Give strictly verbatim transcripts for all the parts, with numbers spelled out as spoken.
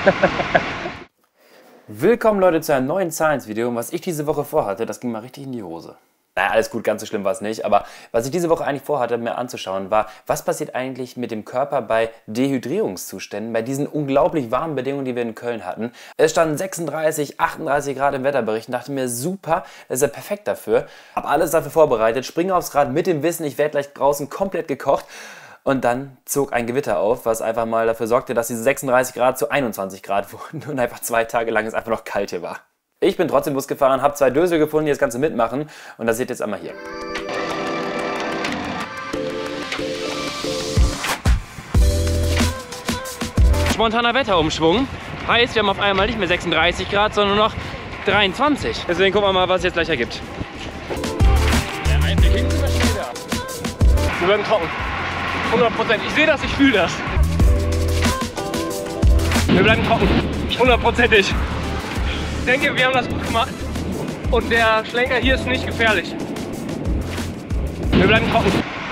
Willkommen Leute zu einem neuen Science-Video. Und was ich diese Woche vorhatte, das ging mal richtig in die Hose. Naja, alles gut, ganz so schlimm war es nicht. Aber was ich diese Woche eigentlich vorhatte, mir anzuschauen, war, was passiert eigentlich mit dem Körper bei Dehydrierungszuständen, bei diesen unglaublich warmen Bedingungen, die wir in Köln hatten. Es standen sechsunddreißig, achtunddreißig Grad im Wetterbericht und dachte mir, super, das ist ja perfekt dafür. Hab alles dafür vorbereitet, springe aufs Rad mit dem Wissen, ich werde gleich draußen komplett gekocht. Und dann zog ein Gewitter auf, was einfach mal dafür sorgte, dass diese sechsunddreißig Grad zu einundzwanzig Grad wurden und einfach zwei Tage lang es einfach noch kalt hier war. Ich bin trotzdem Bus gefahren, habe zwei Dösel gefunden, die das Ganze mitmachen und das seht ihr jetzt einmal hier. Spontaner Wetterumschwung heißt, wir haben auf einmal nicht mehr sechsunddreißig Grad, sondern nur noch dreiundzwanzig. Deswegen gucken wir mal, was es jetzt gleich ergibt. Der Einblick hinten ist schon wieder. Wir werden trocken. hundert Prozent. Ich sehe das, ich fühle das. Wir bleiben trocken. hundertprozentig. Ich denke, wir haben das gut gemacht. Und der Schlenker hier ist nicht gefährlich. Wir bleiben trocken.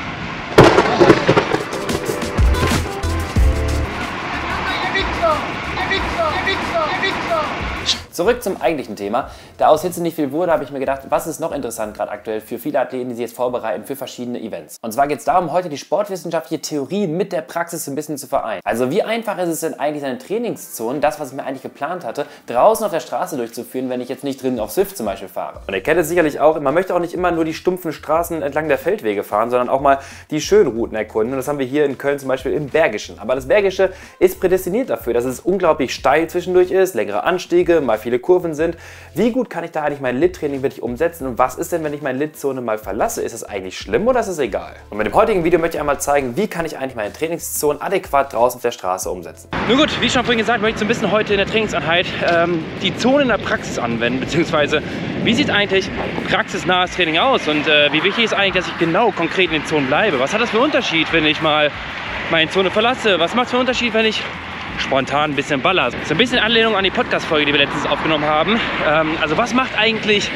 Zurück zum eigentlichen Thema. Da aus Hitze nicht viel wurde, habe ich mir gedacht, was ist noch interessant gerade aktuell für viele Athleten, die sich jetzt vorbereiten für verschiedene Events. Und zwar geht es darum, heute die sportwissenschaftliche Theorie mit der Praxis ein bisschen zu vereinen. Also wie einfach ist es denn eigentlich, seine Trainingszonen, das was ich mir eigentlich geplant hatte, draußen auf der Straße durchzuführen, wenn ich jetzt nicht drinnen auf Swift zum Beispiel fahre. Und ihr kennt es sicherlich auch, man möchte auch nicht immer nur die stumpfen Straßen entlang der Feldwege fahren, sondern auch mal die schönen Routen erkunden. Und das haben wir hier in Köln zum Beispiel im Bergischen. Aber das Bergische ist prädestiniert dafür, dass es unglaublich steil zwischendurch ist, längere Anstiege, mal viele Kurven sind. Wie gut kann ich da eigentlich mein Lit-Training wirklich umsetzen und was ist denn, wenn ich meine Lit-Zone mal verlasse? Ist das eigentlich schlimm oder ist es egal? Und mit dem heutigen Video möchte ich einmal zeigen, wie kann ich eigentlich meine Trainingszone adäquat draußen auf der Straße umsetzen. Nun gut, wie schon vorhin gesagt, möchte ich so ein bisschen heute in der Trainingseinheit ähm, die Zone in der Praxis anwenden, beziehungsweise wie sieht eigentlich praxisnahes Training aus und äh, wie wichtig ist eigentlich, dass ich genau konkret in den Zonen bleibe? Was hat das für einen Unterschied, wenn ich mal meine Zone verlasse? Was macht es für einen Unterschied, wenn ich spontan ein bisschen baller? So ein bisschen Anlehnung an die Podcast-Folge, die wir letztens aufgenommen haben. Ähm, also was macht eigentlich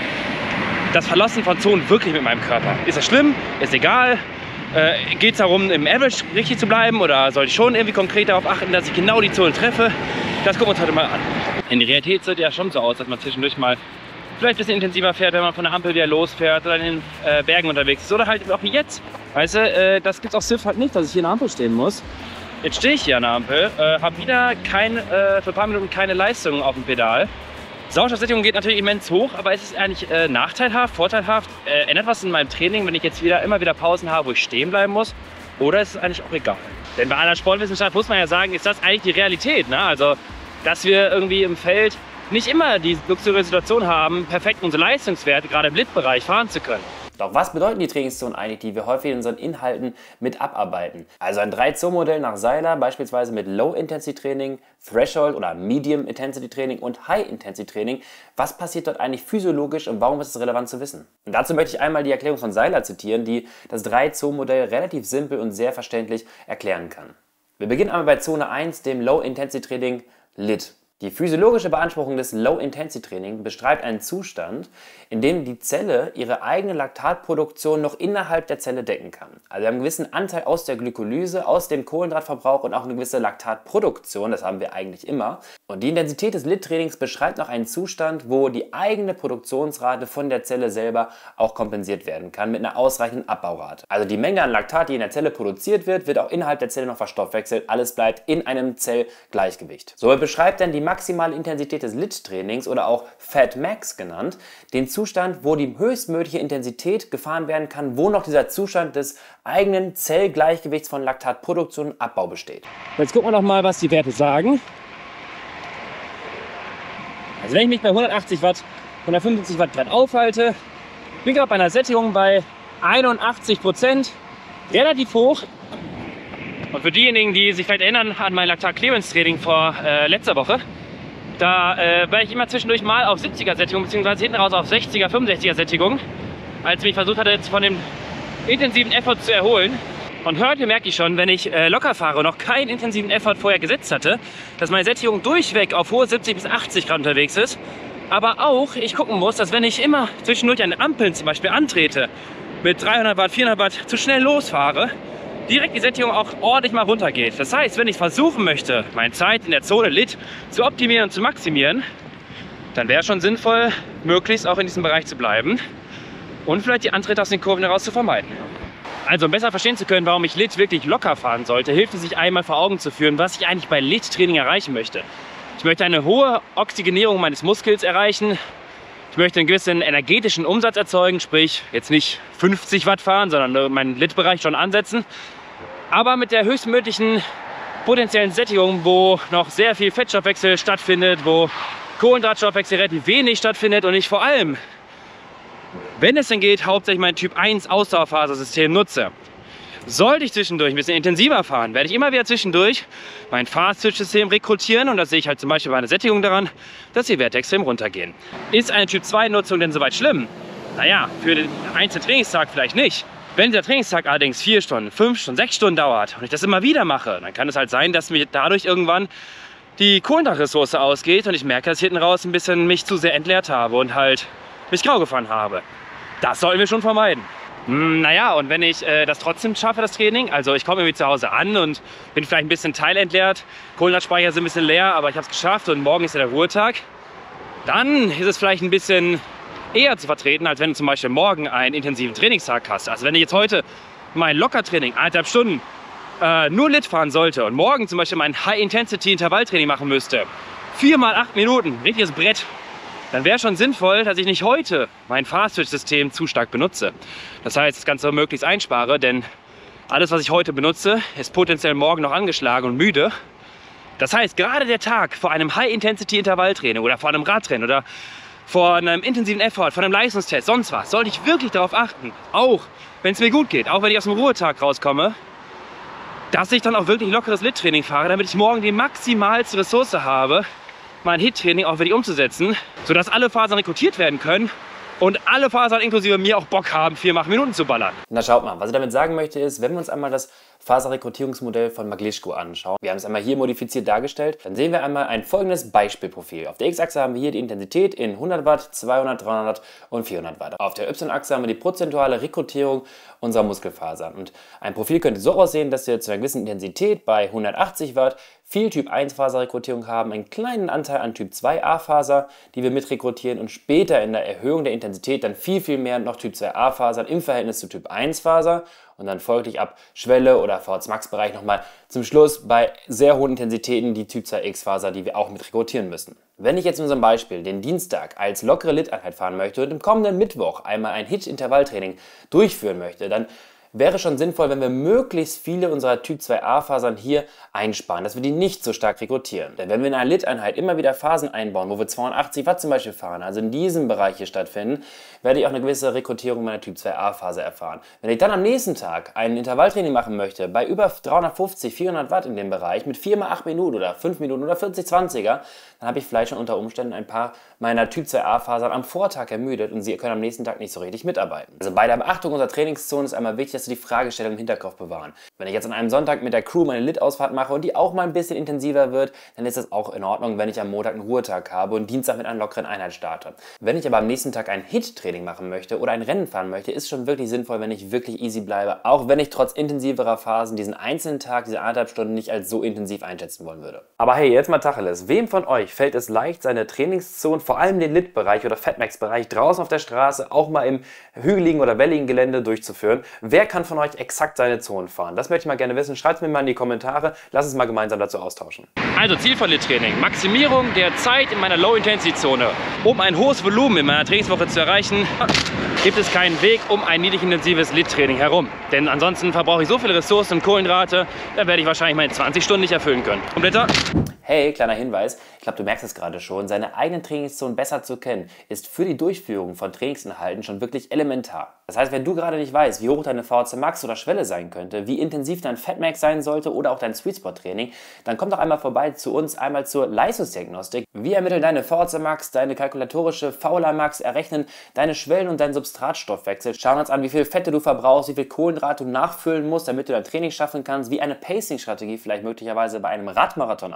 das Verlassen von Zonen wirklich mit meinem Körper? Ist das schlimm? Ist egal? Äh, Geht es darum, im Average richtig zu bleiben oder soll ich schon irgendwie konkret darauf achten, dass ich genau die Zone treffe? Das gucken wir uns heute mal an. In der Realität sieht es ja schon so aus, dass man zwischendurch mal vielleicht ein bisschen intensiver fährt, wenn man von der Ampel wieder losfährt oder in den äh, Bergen unterwegs ist. Oder halt auch wie jetzt. Weißt du, äh, das gibt es auf Swift halt nicht, dass ich hier in der Ampel stehen muss. Jetzt stehe ich hier an der Ampel, äh, habe wieder kein, äh, für ein paar Minuten keine Leistung auf dem Pedal. Sauerstoffsättigung geht natürlich immens hoch, aber ist es eigentlich äh, nachteilhaft, vorteilhaft? Äh, ändert was in meinem Training, wenn ich jetzt wieder immer wieder Pausen habe, wo ich stehen bleiben muss? Oder ist es eigentlich auch egal? Denn bei einer Sportwissenschaft muss man ja sagen, ist das eigentlich die Realität, ne? Also, dass wir irgendwie im Feld nicht immer die luxuriöse Situation haben, perfekt unsere Leistungswerte, gerade im Lit-Bereich, fahren zu können. Doch was bedeuten die Trainingszonen eigentlich, die wir häufig in unseren Inhalten mit abarbeiten? Also ein drei Zonen-Modell nach Seiler, beispielsweise mit Low-Intensity-Training, Threshold oder Medium-Intensity-Training und High-Intensity-Training. Was passiert dort eigentlich physiologisch und warum ist es relevant zu wissen? Und dazu möchte ich einmal die Erklärung von Seiler zitieren, die das drei Zonen-Modell relativ simpel und sehr verständlich erklären kann. Wir beginnen einmal bei Zone eins, dem Low-Intensity-Training Lit. Die physiologische Beanspruchung des Low-Intensity-Training beschreibt einen Zustand, in dem die Zelle ihre eigene Laktatproduktion noch innerhalb der Zelle decken kann. Also wir haben einen gewissen Anteil aus der Glykolyse, aus dem Kohlenhydratverbrauch und auch eine gewisse Laktatproduktion, das haben wir eigentlich immer. Und die Intensität des Lit-Trainings beschreibt noch einen Zustand, wo die eigene Produktionsrate von der Zelle selber auch kompensiert werden kann mit einer ausreichenden Abbaurate. Also die Menge an Laktat, die in der Zelle produziert wird, wird auch innerhalb der Zelle noch verstoffwechselt. Alles bleibt in einem Zellgleichgewicht. So beschreibt dann die maximale Intensität des Lit-Trainings oder auch Fat Max genannt, den Zustand, wo die höchstmögliche Intensität gefahren werden kann, wo noch dieser Zustand des eigenen Zellgleichgewichts von Laktatproduktion und Abbau besteht. Jetzt gucken wir noch mal, was die Werte sagen. Also wenn ich mich bei hundertachtzig Watt, hundertfünfundsiebzig Watt Grad aufhalte, bin gerade bei einer Sättigung bei einundachtzig Prozent, relativ hoch. Und für diejenigen, die sich vielleicht erinnern an mein Laktat-Clearance-Training vor äh, letzter Woche, da äh, war ich immer zwischendurch mal auf siebziger Sättigung, beziehungsweise hinten raus auf sechziger, fünfundsechziger Sättigung, als ich mich versucht hatte, jetzt von dem intensiven Effort zu erholen. Und heute merke ich schon, wenn ich äh, locker fahre und noch keinen intensiven Effort vorher gesetzt hatte, dass meine Sättigung durchweg auf hohe siebzig bis achtzig Grad unterwegs ist. Aber auch ich gucken muss, dass wenn ich immer zwischendurch an Ampeln zum Beispiel antrete, mit dreihundert Watt, vierhundert Watt zu schnell losfahre, direkt die Sättigung auch ordentlich mal runtergeht. Das heißt, wenn ich versuchen möchte, meine Zeit in der Zone Lit zu optimieren und zu maximieren, dann wäre schon sinnvoll, möglichst auch in diesem Bereich zu bleiben und vielleicht die Antritte aus den Kurven heraus zu vermeiden. Also, um besser verstehen zu können, warum ich Lit wirklich locker fahren sollte, hilft es sich einmal vor Augen zu führen, was ich eigentlich bei Lit-Training erreichen möchte. Ich möchte eine hohe Oxygenierung meines Muskels erreichen. Ich möchte einen gewissen energetischen Umsatz erzeugen, sprich jetzt nicht fünfzig Watt fahren, sondern meinen Lit-Bereich schon ansetzen. Aber mit der höchstmöglichen potenziellen Sättigung, wo noch sehr viel Fettstoffwechsel stattfindet, wo Kohlenhydratstoffwechsel relativ wenig stattfindet und ich vor allem, wenn es denn geht, hauptsächlich mein Typ eins Ausdauerfasersystem nutze. Sollte ich zwischendurch ein bisschen intensiver fahren, werde ich immer wieder zwischendurch mein Fast-Switch-System rekrutieren und das sehe ich halt zum Beispiel bei einer Sättigung daran, dass die Werte extrem runtergehen. Ist eine Typ zwei Nutzung denn soweit schlimm? Naja, für den einzelnen Trainingstag vielleicht nicht. Wenn der Trainingstag allerdings vier Stunden, fünf Stunden, sechs Stunden dauert und ich das immer wieder mache, dann kann es halt sein, dass mir dadurch irgendwann die Kohlenhydratressource ausgeht und ich merke, dass ich hinten raus ein bisschen mich zu sehr entleert habe und halt mich grau gefahren habe. Das sollten wir schon vermeiden. Hm, naja, und wenn ich äh, das trotzdem schaffe, das Training, also ich komme irgendwie zu Hause an und bin vielleicht ein bisschen teilentleert, Kohlenhydratspeicher sind ein bisschen leer, aber ich habe es geschafft und morgen ist ja der Ruhetag, dann ist es vielleicht ein bisschen eher zu vertreten, als wenn du zum Beispiel morgen einen intensiven Trainingstag hast. Also wenn ich jetzt heute mein Lockertraining, eineinhalb Stunden, äh, nur Lit fahren sollte und morgen zum Beispiel mein High-Intensity-Intervalltraining machen müsste, vier mal acht Minuten, richtiges Brett, dann wäre schon sinnvoll, dass ich nicht heute mein Fast-Switch-System zu stark benutze. Das heißt, das Ganze möglichst einspare, denn alles, was ich heute benutze, ist potenziell morgen noch angeschlagen und müde. Das heißt, gerade der Tag vor einem High-Intensity-Intervalltraining oder vor einem Radtraining oder vor einem intensiven Effort, vor einem Leistungstest, sonst was, sollte ich wirklich darauf achten, auch wenn es mir gut geht, auch wenn ich aus dem Ruhetag rauskomme, dass ich dann auch wirklich lockeres Lit-Training fahre, damit ich morgen die maximalste Ressource habe, mein Hit-Training auch wirklich umzusetzen, sodass alle Fasern rekrutiert werden können und alle Fasern inklusive mir auch Bock haben, vier mal acht Minuten zu ballern. Na schaut mal, was ich damit sagen möchte ist, wenn wir uns einmal das Faserrekrutierungsmodell von Maglischko anschauen, wir haben es einmal hier modifiziert dargestellt, dann sehen wir einmal ein folgendes Beispielprofil. Auf der X-Achse haben wir hier die Intensität in hundert Watt, zweihundert, dreihundert und vierhundert Watt. Auf der Y-Achse haben wir die prozentuale Rekrutierung unserer Muskelfasern. Und ein Profil könnte so aussehen, dass wir zu einer gewissen Intensität bei hundertachtzig Watt viel Typ eins Faserrekrutierung haben, einen kleinen Anteil an Typ zwei A Faser, die wir mit rekrutieren und später in der Erhöhung der Intensität dann viel, viel mehr noch Typ zwei A Fasern im Verhältnis zu Typ eins Faser und dann folglich ab Schwelle oder V H Max Bereich nochmal zum Schluss bei sehr hohen Intensitäten die Typ zwei X Faser, die wir auch mit rekrutieren müssen. Wenn ich jetzt in unserem Beispiel den Dienstag als lockere Lit-Einheit fahren möchte und im kommenden Mittwoch einmal ein Hit-Intervalltraining durchführen möchte, dann wäre schon sinnvoll, wenn wir möglichst viele unserer Typ zwei A Fasern hier einsparen, dass wir die nicht so stark rekrutieren. Denn wenn wir in einer Lit-Einheit immer wieder Phasen einbauen, wo wir zweihundertachtzig Watt zum Beispiel fahren, also in diesem Bereich hier stattfinden, werde ich auch eine gewisse Rekrutierung meiner Typ zwei A Faser erfahren. Wenn ich dann am nächsten Tag ein Intervalltraining machen möchte, bei über dreihundertfünfzig, vierhundert Watt in dem Bereich, mit vier mal acht Minuten oder fünf Minuten oder vierzig zwanziger, dann habe ich vielleicht schon unter Umständen ein paar meiner Typ zwei A Fasern am Vortag ermüdet und sie können am nächsten Tag nicht so richtig mitarbeiten. Also bei der Beachtung unserer Trainingszone ist einmal wichtig, dass wir die Fragestellung im Hinterkopf bewahren. Wenn ich jetzt an einem Sonntag mit der Crew meine Lit-Ausfahrt mache und die auch mal ein bisschen intensiver wird, dann ist das auch in Ordnung, wenn ich am Montag einen Ruhetag habe und Dienstag mit einer lockeren Einheit starte. Wenn ich aber am nächsten Tag ein Hit-Training machen möchte oder ein Rennen fahren möchte, ist schon wirklich sinnvoll, wenn ich wirklich easy bleibe, auch wenn ich trotz intensiverer Phasen diesen einzelnen Tag, diese anderthalb Stunden nicht als so intensiv einschätzen wollen würde. Aber hey, jetzt mal Tacheles. Wem von euch fällt es leicht, seine Trainingszone, vor allem den Lit-Bereich oder Fatmax-Bereich, draußen auf der Straße, auch mal im hügeligen oder welligen Gelände durchzuführen? Wer kann von euch exakt seine Zonen fahren? Das möchte ich mal gerne wissen. Schreibt es mir mal in die Kommentare. Lass uns mal gemeinsam dazu austauschen. Also Ziel von Lit-Training: Maximierung der Zeit in meiner Low-Intensity-Zone. Um ein hohes Volumen in meiner Trainingswoche zu erreichen, gibt es keinen Weg um ein niedrig intensives Lit-Training herum. Denn ansonsten verbrauche ich so viele Ressourcen und Kohlenhydrate, da werde ich wahrscheinlich meine zwanzig Stunden nicht erfüllen können. Kompletter? Hey, kleiner Hinweis, ich glaube, du merkst es gerade schon, seine eigenen Trainingszonen besser zu kennen, ist für die Durchführung von Trainingsinhalten schon wirklich elementar. Das heißt, wenn du gerade nicht weißt, wie hoch deine V H C Max oder Schwelle sein könnte, wie intensiv dein Fatmax sein sollte oder auch dein Sweet Spot Training, dann komm doch einmal vorbei zu uns, einmal zur Leistungsdiagnostik. Wir ermitteln deine V H C Max, deine kalkulatorische V L A Max, errechnen deine Schwellen und deinen Substratstoffwechsel, schauen uns an, wie viel Fette du verbrauchst, wie viel Kohlenhydrate du nachfüllen musst, damit du dein Training schaffen kannst, wie eine Pacing-Strategie vielleicht möglicherweise bei einem Radmarathon aussieht.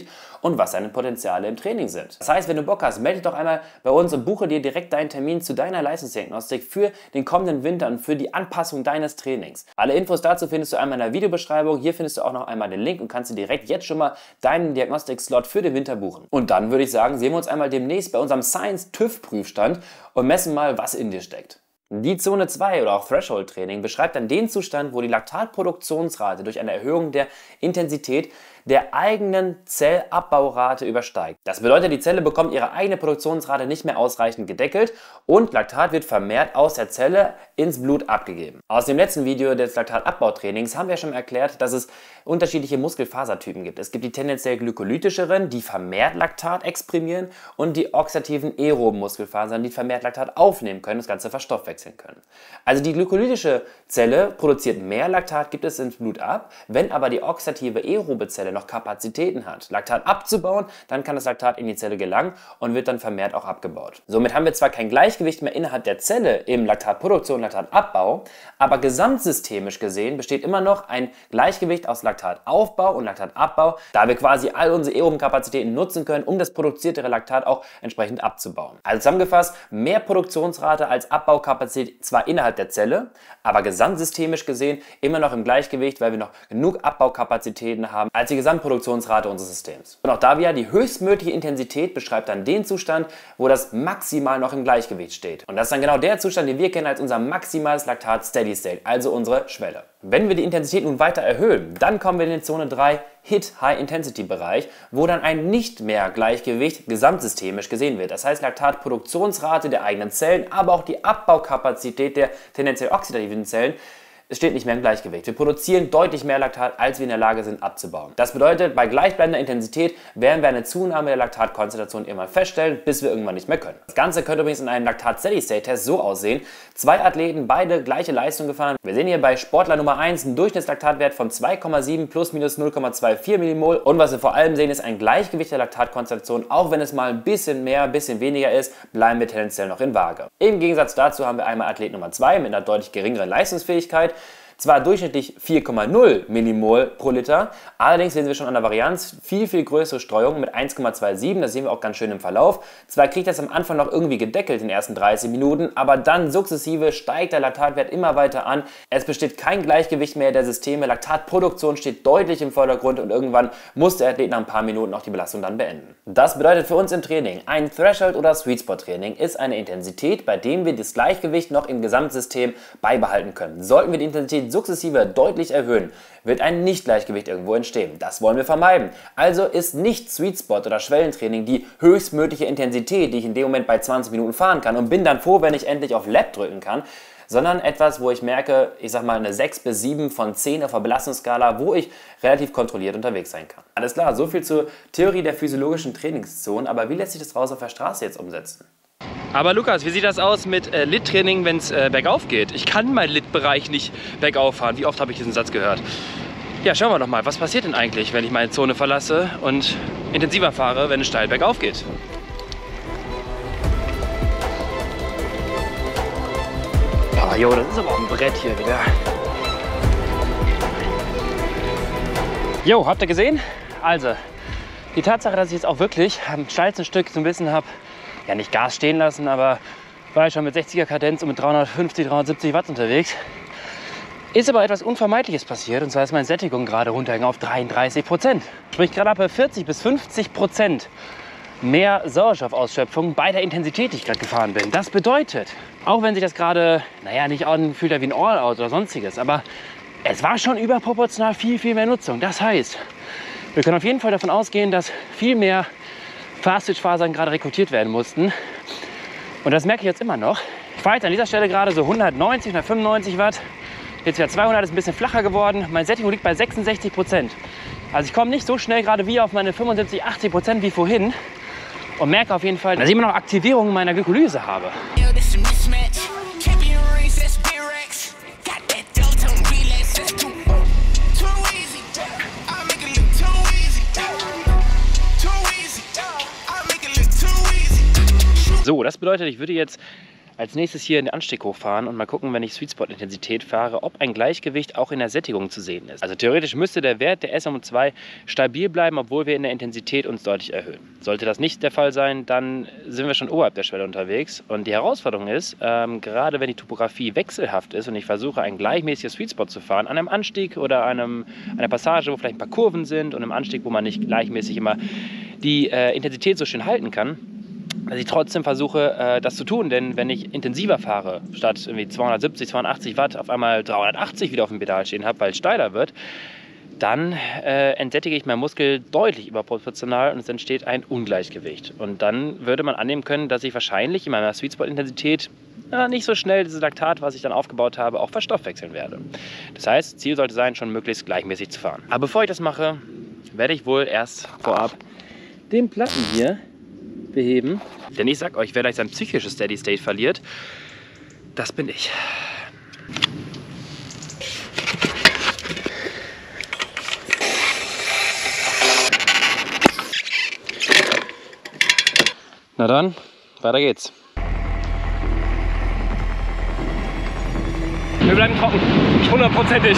aussieht und was seine Potenziale im Training sind. Das heißt, wenn du Bock hast, melde dich doch einmal bei uns und buche dir direkt deinen Termin zu deiner Leistungsdiagnostik für den kommenden Winter und für die Anpassung deines Trainings. Alle Infos dazu findest du einmal in der Videobeschreibung. Hier findest du auch noch einmal den Link und kannst dir direkt jetzt schon mal deinen Diagnostik-Slot für den Winter buchen. Und dann würde ich sagen, sehen wir uns einmal demnächst bei unserem Science-TÜV-Prüfstand und messen mal, was in dir steckt. Die Zone zwei oder auch Threshold-Training beschreibt dann den Zustand, wo die Laktatproduktionsrate durch eine Erhöhung der Intensität der eigenen Zellabbaurate übersteigt. Das bedeutet, die Zelle bekommt ihre eigene Produktionsrate nicht mehr ausreichend gedeckelt und Laktat wird vermehrt aus der Zelle ins Blut abgegeben. Aus dem letzten Video des Laktatabbautrainings haben wir schon erklärt, dass es unterschiedliche Muskelfasertypen gibt. Es gibt die tendenziell glykolytischeren, die vermehrt Laktat exprimieren, und die oxidativen aeroben Muskelfasern, die vermehrt Laktat aufnehmen können und das Ganze verstoffwechseln können. Also die glykolytische Zelle produziert mehr Laktat, gibt es ins Blut ab. Wenn aber die oxidative aerobe Zelle noch Kapazitäten hat, Laktat abzubauen, dann kann das Laktat in die Zelle gelangen und wird dann vermehrt auch abgebaut. Somit haben wir zwar kein Gleichgewicht mehr innerhalb der Zelle im Laktatproduktion und Laktatabbau, aber gesamtsystemisch gesehen besteht immer noch ein Gleichgewicht aus Laktataufbau und Laktatabbau, da wir quasi all unsere aeroben Kapazitäten nutzen können, um das produzierte Laktat auch entsprechend abzubauen. Also zusammengefasst, mehr Produktionsrate als Abbaukapazität zwar innerhalb der Zelle, aber gesamtsystemisch gesehen immer noch im Gleichgewicht, weil wir noch genug Abbaukapazitäten haben als die Gesamtproduktionsrate unseres Systems. Und auch da wieder die höchstmögliche Intensität beschreibt dann den Zustand, wo das maximal noch im Gleichgewicht steht. Und das ist dann genau der Zustand, den wir kennen als unser maximales Laktat Steady State, also unsere Schwelle. Wenn wir die Intensität nun weiter erhöhen, dann kommen wir in die Zone drei Hit High Intensity Bereich, wo dann ein nicht mehr Gleichgewicht gesamtsystemisch gesehen wird. Das heißt, Laktatproduktionsrate der eigenen Zellen, aber auch die Abbaukapazität der tendenziell oxidativen Zellen, es steht nicht mehr im Gleichgewicht. Wir produzieren deutlich mehr Laktat, als wir in der Lage sind abzubauen. Das bedeutet, bei gleichbleibender Intensität werden wir eine Zunahme der Laktatkonzentration irgendwann feststellen, bis wir irgendwann nicht mehr können. Das Ganze könnte übrigens in einem Laktat-Steady-State-Test so aussehen. Zwei Athleten, beide gleiche Leistung gefahren. Wir sehen hier bei Sportler Nummer eins einen Durchschnittslaktatwert von zwei Komma sieben plus minus null Komma vierundzwanzig Millimol. Und was wir vor allem sehen, ist ein Gleichgewicht der Laktatkonzentration. Auch wenn es mal ein bisschen mehr, ein bisschen weniger ist, bleiben wir tendenziell noch in Waage. Im Gegensatz dazu haben wir einmal Athlet Nummer zwei mit einer deutlich geringeren Leistungsfähigkeit. Zwar durchschnittlich vier Komma null Millimol pro Liter, allerdings sehen wir schon an der Varianz viel, viel größere Streuung mit eins Komma siebenundzwanzig, das sehen wir auch ganz schön im Verlauf. Zwar kriegt das am Anfang noch irgendwie gedeckelt in den ersten dreißig Minuten, aber dann sukzessive steigt der Laktatwert immer weiter an. Es besteht kein Gleichgewicht mehr der Systeme, Laktatproduktion steht deutlich im Vordergrund und irgendwann muss der Athlet nach ein paar Minuten auch die Belastung dann beenden. Das bedeutet für uns im Training, ein Threshold- oder Sweet-Spot-Training ist eine Intensität, bei dem wir das Gleichgewicht noch im Gesamtsystem beibehalten können. Sollten wir die Intensität sukzessive deutlich erhöhen, wird ein Nicht-Gleichgewicht irgendwo entstehen. Das wollen wir vermeiden. Also ist nicht Sweet Spot oder Schwellentraining die höchstmögliche Intensität, die ich in dem Moment bei zwanzig Minuten fahren kann und bin dann froh, wenn ich endlich auf Lap drücken kann, sondern etwas, wo ich merke, ich sag mal eine sechs bis sieben von zehn auf der Belastungsskala, wo ich relativ kontrolliert unterwegs sein kann. Alles klar, so viel zur Theorie der physiologischen Trainingszonen, aber wie lässt sich das raus auf der Straße jetzt umsetzen? Aber Lukas, wie sieht das aus mit äh, Lit-Training, wenn es äh, bergauf geht? Ich kann meinen Lit-Bereich nicht bergauf fahren. Wie oft habe ich diesen Satz gehört? Ja, schauen wir doch mal, was passiert denn eigentlich, wenn ich meine Zone verlasse und intensiver fahre, wenn es steil bergauf geht? Oh, jo, das ist aber auch ein Brett hier wieder. Jo, habt ihr gesehen? Also, die Tatsache, dass ich jetzt auch wirklich am steilsten Stück so ein bisschen habe, ja nicht Gas stehen lassen, aber war ich schon mit sechziger Kadenz und mit dreihundertfünfzig, dreihundertsiebzig Watt unterwegs. Ist aber etwas Unvermeidliches passiert, und zwar ist meine Sättigung gerade runtergegangen auf dreiunddreißig Prozent. Sprich gerade bei vierzig bis fünfzig Prozent mehr Sauerstoffausschöpfung bei der Intensität, die ich gerade gefahren bin. Das bedeutet, auch wenn sich das gerade, naja, nicht anfühlt wie ein All-Out oder sonstiges, aber es war schon überproportional viel, viel mehr Nutzung. Das heißt, wir können auf jeden Fall davon ausgehen, dass viel mehr Fast-Twitch-Fasern gerade rekrutiert werden mussten. Und das merke ich jetzt immer noch. Ich fahre jetzt an dieser Stelle gerade so hundertneunzig, hundertfünfundneunzig Watt. Jetzt wieder zweihundert, ist ein bisschen flacher geworden. Meine Sättigung liegt bei sechsundsechzig Prozent. Also ich komme nicht so schnell gerade wie auf meine fünfundsiebzig, achtzig Prozent wie vorhin. Und merke auf jeden Fall, dass ich immer noch Aktivierung meiner Glykolyse habe. So, das bedeutet, ich würde jetzt als nächstes hier in den Anstieg hochfahren und mal gucken, wenn ich Sweet Spot Intensität fahre, ob ein Gleichgewicht auch in der Sättigung zu sehen ist. Also theoretisch müsste der Wert der S M O zwei stabil bleiben, obwohl wir in der Intensität uns deutlich erhöhen. Sollte das nicht der Fall sein, dann sind wir schon oberhalb der Schwelle unterwegs. Und die Herausforderung ist, ähm, gerade wenn die Topografie wechselhaft ist und ich versuche, ein gleichmäßiges Sweet Spot zu fahren, an einem Anstieg oder einem, einer Passage, wo vielleicht ein paar Kurven sind und einem Anstieg, wo man nicht gleichmäßig immer die äh, Intensität so schön halten kann, dass ich trotzdem versuche, äh, das zu tun. Denn wenn ich intensiver fahre, statt irgendwie zweihundertsiebzig, zweihundertachtzig Watt auf einmal dreihundertachtzig wieder auf dem Pedal stehen habe, weil es steiler wird, dann äh, entsättige ich meinen Muskel deutlich überproportional und es entsteht ein Ungleichgewicht. Und dann würde man annehmen können, dass ich wahrscheinlich in meiner Sweet Spot Intensität äh, nicht so schnell dieses Laktat, was ich dann aufgebaut habe, auch verstoffwechseln werde. Das heißt, Ziel sollte sein, schon möglichst gleichmäßig zu fahren. Aber bevor ich das mache, werde ich wohl erst vorab den Platten hier beheben. Denn ich sag euch, wer gleich sein psychisches Steady State verliert, das bin ich. Na dann, weiter geht's. Wir bleiben trocken, hundertprozentig.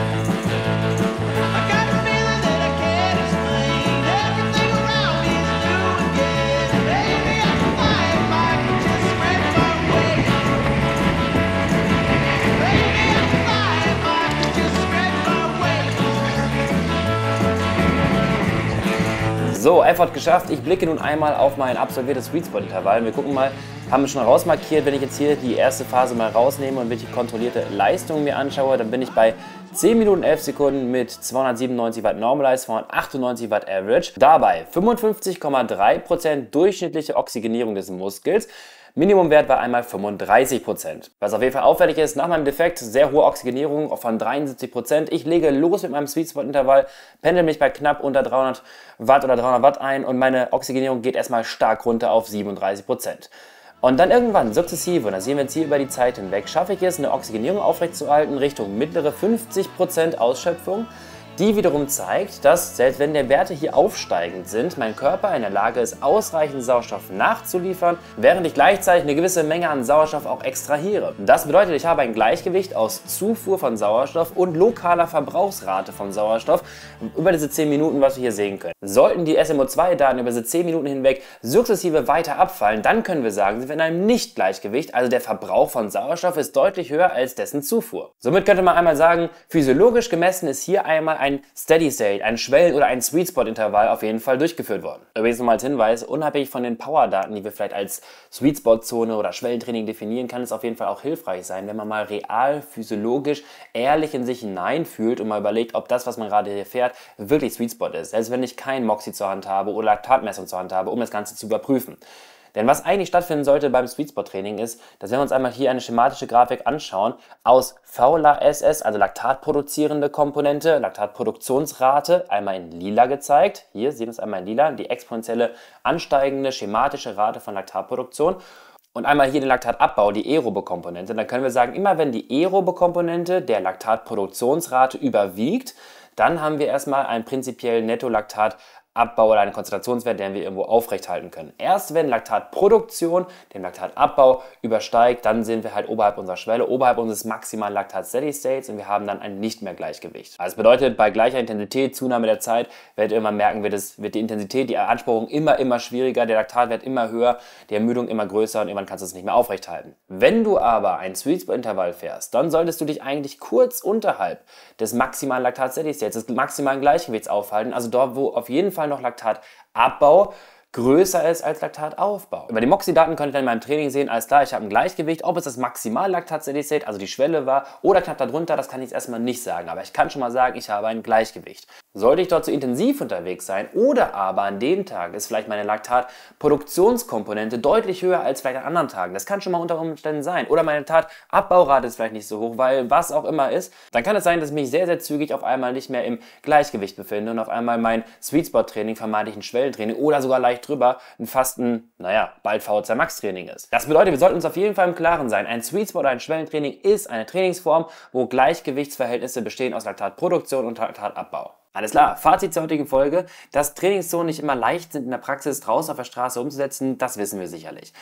So, Effort geschafft. Ich blicke nun einmal auf mein absolviertes Sweet Spot Intervall. Wir gucken mal, haben wir schon rausmarkiert, wenn ich jetzt hier die erste Phase mal rausnehme und wirklich kontrollierte Leistung mir anschaue, dann bin ich bei zehn Minuten elf Sekunden mit zweihundertsiebenundneunzig Watt Normalized, zweihundertachtundneunzig Watt Average. Dabei fünfundfünfzig Komma drei Prozent durchschnittliche Oxygenierung des Muskels. Minimumwert war einmal fünfunddreißig Prozent. Was auf jeden Fall auffällig ist, nach meinem Defekt sehr hohe Oxygenierung von dreiundsiebzig Prozent. Ich lege los mit meinem Sweet Spot Intervall, pendel mich bei knapp unter dreihundert Watt oder dreihundert Watt ein und meine Oxygenierung geht erstmal stark runter auf siebenunddreißig Prozent. Und dann irgendwann sukzessive, und das sehen wir jetzt hier über die Zeit hinweg, schaffe ich es, eine Oxygenierung aufrechtzuerhalten Richtung mittlere fünfzig Prozent Ausschöpfung. Die wiederum zeigt, dass selbst wenn die Werte hier aufsteigend sind, mein Körper in der Lage ist, ausreichend Sauerstoff nachzuliefern, während ich gleichzeitig eine gewisse Menge an Sauerstoff auch extrahiere. Das bedeutet, ich habe ein Gleichgewicht aus Zufuhr von Sauerstoff und lokaler Verbrauchsrate von Sauerstoff über diese zehn Minuten, was wir hier sehen können. Sollten die S M O zwei Daten über diese zehn Minuten hinweg sukzessive weiter abfallen, dann können wir sagen, sind wir in einem Nicht-Gleichgewicht, also der Verbrauch von Sauerstoff ist deutlich höher als dessen Zufuhr. Somit könnte man einmal sagen, physiologisch gemessen ist hier einmal ein Steady State, ein Schwellen- oder ein Sweet Spot Intervall auf jeden Fall durchgeführt worden. Übrigens nochmal als Hinweis, unabhängig von den Power-Daten, die wir vielleicht als Sweet Spot Zone oder Schwellentraining definieren, kann es auf jeden Fall auch hilfreich sein, wenn man mal real, physiologisch, ehrlich in sich hineinfühlt und mal überlegt, ob das, was man gerade hier fährt, wirklich Sweet Spot ist. Selbst wenn ich kein Moxie zur Hand habe oder Laktatmessung zur Hand habe, um das Ganze zu überprüfen. Denn was eigentlich stattfinden sollte beim Sweet Spot Training ist, dass wir uns einmal hier eine schematische Grafik anschauen aus V L A S S, also laktatproduzierende Komponente, Laktatproduktionsrate, einmal in lila gezeigt. Hier sehen wir es einmal in lila, die exponentielle ansteigende schematische Rate von Laktatproduktion. Und einmal hier den Laktatabbau, die aerobe Komponente. Dann können wir sagen, immer wenn die aerobe Komponente der Laktatproduktionsrate überwiegt, dann haben wir erstmal einen prinzipiellen Netto-Laktat Abbau oder einen Konzentrationswert, den wir irgendwo aufrechthalten können. Erst wenn Laktatproduktion den Laktatabbau übersteigt, dann sind wir halt oberhalb unserer Schwelle, oberhalb unseres maximalen Laktat-Steady-States und wir haben dann ein Nicht-mehr-Gleichgewicht. Also das bedeutet, bei gleicher Intensität, Zunahme der Zeit, werdet ihr irgendwann merken, wird, es, wird die Intensität, die Beanspruchung immer, immer schwieriger, der Laktatwert immer höher, die Ermüdung immer größer und irgendwann kannst du es nicht mehr aufrechthalten. Wenn du aber ein Sweet Spot Intervall fährst, dann solltest du dich eigentlich kurz unterhalb des maximalen Laktat-Steady-States, des maximalen Gleichgewichts aufhalten, also dort, wo auf jeden Fall noch Laktatabbau größer ist als Laktataufbau. Über die Moxie-Daten könnt ihr dann in meinem Training sehen, alles klar, ich habe ein Gleichgewicht, ob es das maximal Laktat-Steady-State, also die Schwelle war, oder knapp darunter, das kann ich jetzt erstmal nicht sagen, aber ich kann schon mal sagen, ich habe ein Gleichgewicht. Sollte ich dort zu intensiv unterwegs sein oder aber an dem Tag ist vielleicht meine Laktatproduktionskomponente deutlich höher als vielleicht an anderen Tagen, das kann schon mal unter Umständen sein, oder meine Laktatabbaurate ist vielleicht nicht so hoch, weil was auch immer ist, dann kann es sein, dass ich mich sehr, sehr zügig auf einmal nicht mehr im Gleichgewicht befinde und auf einmal mein Sweet Spot Training, vermeintlich ein Schwellentraining oder sogar leicht drüber ein fast ein, naja, bald V zwei Max Training ist. Das bedeutet, wir sollten uns auf jeden Fall im Klaren sein, ein Sweet Spot oder ein Schwellentraining ist eine Trainingsform, wo Gleichgewichtsverhältnisse bestehen aus Laktatproduktion und Laktatabbau. Alles klar, Fazit zur heutigen Folge, dass Trainingszonen nicht immer leicht sind in der Praxis draußen auf der Straße umzusetzen, das wissen wir sicherlich.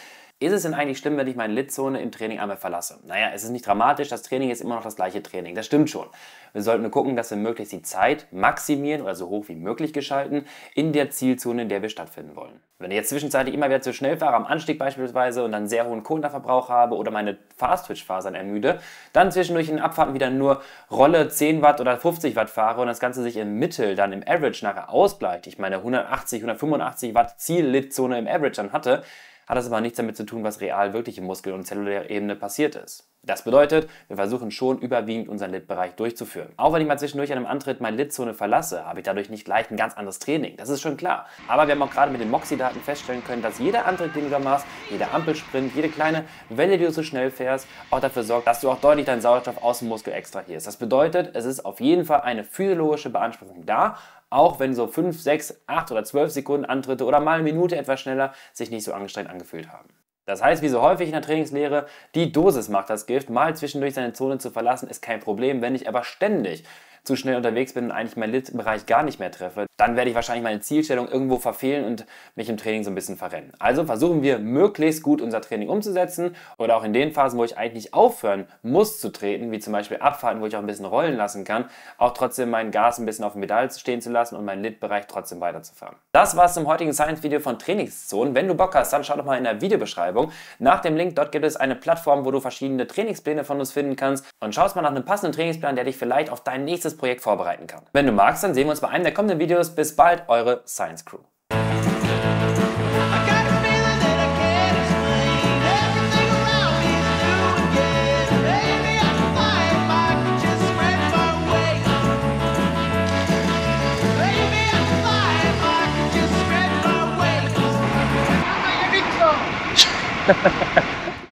Ist es denn eigentlich schlimm, wenn ich meine Lidzone im Training einmal verlasse? Naja, es ist nicht dramatisch, das Training ist immer noch das gleiche Training, das stimmt schon. Wir sollten nur gucken, dass wir möglichst die Zeit maximieren oder so hoch wie möglich gestalten in der Zielzone, in der wir stattfinden wollen. Wenn ich jetzt zwischenzeitlich immer wieder zu schnell fahre, am Anstieg beispielsweise, und dann sehr hohen Kohlenverbrauch habe oder meine Fast-Twitch-Fasern ermüde, dann zwischendurch in den Abfahrten wieder nur Rolle zehn Watt oder fünfzig Watt fahre und das Ganze sich im Mittel dann im Average nachher ausgleicht, ich meine hundertachtzig, hundertfünfundachtzig Watt Ziel-Lidzone im Average dann hatte, hat das aber nichts damit zu tun, was real wirklich im Muskel- und zellulärer Ebene passiert ist. Das bedeutet, wir versuchen schon überwiegend unseren Lit-Bereich durchzuführen. Auch wenn ich mal zwischendurch an einem Antritt meine Lit-Zone verlasse, habe ich dadurch nicht gleich ein ganz anderes Training. Das ist schon klar. Aber wir haben auch gerade mit den Moxie-Daten feststellen können, dass jeder Antritt, den du da machst, jeder Ampelsprint, jede kleine Welle, die du so schnell fährst, auch dafür sorgt, dass du auch deutlich deinen Sauerstoff aus dem Muskel extrahierst. Das bedeutet, es ist auf jeden Fall eine physiologische Beanspruchung da, auch wenn so fünf, sechs, acht oder zwölf Sekunden Antritte oder mal eine Minute etwas schneller sich nicht so angestrengt angefühlt haben. Das heißt, wie so häufig in der Trainingslehre, die Dosis macht das Gift. Mal zwischendurch seine Zone zu verlassen, ist kein Problem. Wenn ich aber ständig zu schnell unterwegs bin und eigentlich meinen Lit-Bereich gar nicht mehr treffe, dann werde ich wahrscheinlich meine Zielstellung irgendwo verfehlen und mich im Training so ein bisschen verrennen. Also versuchen wir möglichst gut unser Training umzusetzen oder auch in den Phasen, wo ich eigentlich nicht aufhören muss zu treten, wie zum Beispiel Abfahrten, wo ich auch ein bisschen rollen lassen kann, auch trotzdem mein Gas ein bisschen auf dem Pedal stehen zu lassen und meinen Lit-Bereich trotzdem weiterzufahren. Das war's zum heutigen Science-Video von Trainingszonen. Wenn du Bock hast, dann schau doch mal in der Videobeschreibung. Nach dem Link dort gibt es eine Plattform, wo du verschiedene Trainingspläne von uns finden kannst und schaust mal nach einem passenden Trainingsplan, der dich vielleicht auf dein nächstes Projekt vorbereiten kann. Wenn du magst, dann sehen wir uns bei einem der kommenden Videos. Bis bald, eure Science Crew. Ha ha ha.